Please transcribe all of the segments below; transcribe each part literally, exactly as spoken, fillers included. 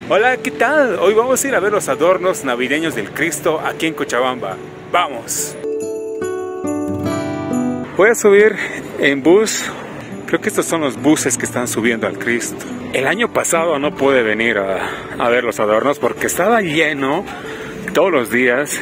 Hola, ¿qué tal? Hoy vamos a ir a ver los adornos navideños del Cristo aquí en Cochabamba. ¡Vamos! Voy a subir en bus. Creo que estos son los buses que están subiendo al Cristo. El año pasado no pude venir a, a ver los adornos porque estaba lleno todos los días.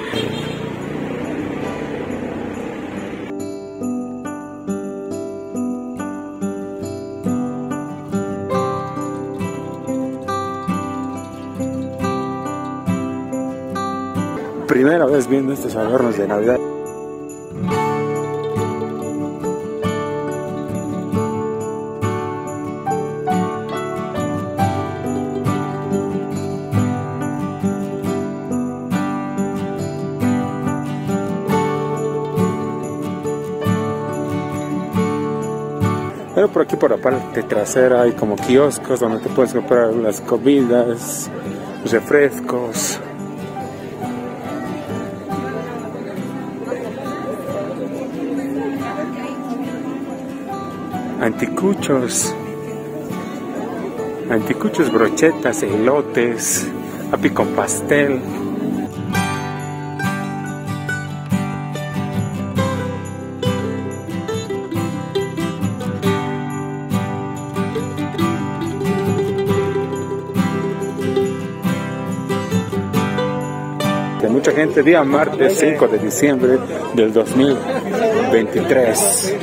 Primera vez viendo estos adornos de Navidad. Pero por aquí por la parte trasera hay como kioscos donde te puedes comprar las comidas, los refrescos. Anticuchos, anticuchos, brochetas, elotes, api con pastel. De mucha gente, día martes cinco de diciembre del dos mil veintitrés.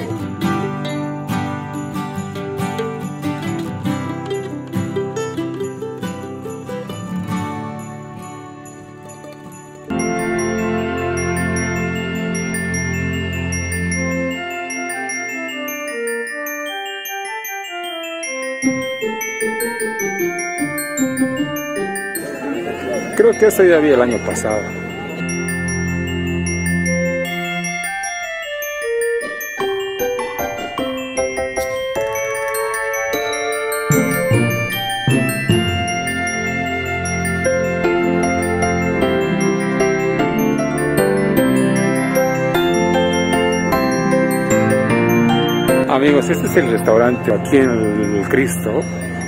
Creo que eso ya vi el año pasado. Amigos, este es el restaurante aquí en el Cristo.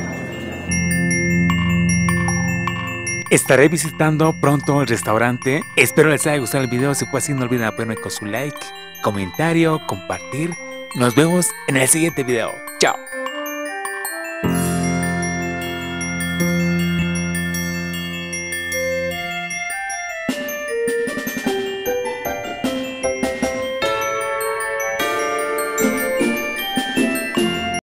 Estaré visitando pronto el restaurante. Espero les haya gustado el video. Si fue así, no olviden apoyarme con su like, comentario, compartir. Nos vemos en el siguiente video. Chao.